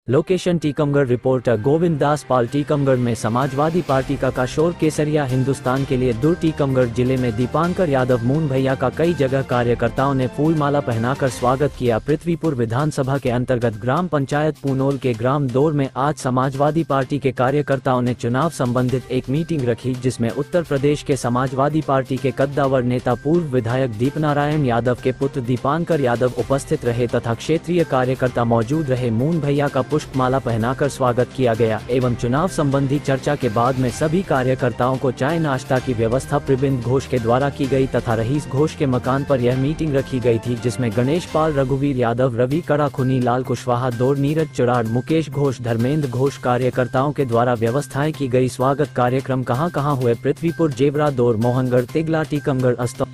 Location Tikamgarh. Reporter Govind Das Pal. Tikamgarh में Samajwadi party का काशोर केसरिया हिंदुस्तान के लिए दूर। टीकमगढ़ जिले में दीपांकर यादव मून भैया का कई जगह कार्यकर्ताओं ने फूलमाला पहनाकर स्वागत किया। पृथ्वीपुर विधानसभा के अंतर्गत ग्राम पंचायत पूनोल के ग्राम दौर में आज समाजवादी पार्टी के कार्यकर्ताओं ने चुनाव संबंधित एक मीटिंग रखी, जिसमें उत्तर प्रदेश के समाजवादी पार्टी के कद्दावर नेता पूर्व विधायक दीपनारायण यादव के पुत्र दीपांकर यादव उपस्थित रहे तथा क्षेत्रीय कार्यकर्ता मौजूद रहे। मून भैया का पुष्पमाला पहनाकर स्वागत किया गया एवं चुनाव संबंधी चर्चा के बाद में सभी कार्यकर्ताओं को चाय नाश्ता की व्यवस्था प्रबिंद घोष के द्वारा की गई तथा रहीस घोष के मकान पर यह मीटिंग रखी गई थी, जिसमें गणेश पाल, रघुवीर यादव, रवि कड़ाखुनी, लाल कुशवाहा, दौर, नीरज चुराड़, मुकेश घोष, धर्मेंद्र घोष कार्यकर्ताओं के द्वारा व्यवस्थाएं की गई। स्वागत कार्यक्रम कहां हुए? पृथ्वीपुर, जेवरा, दौर, मोहनगढ़, तिगला, टीकमगढ़,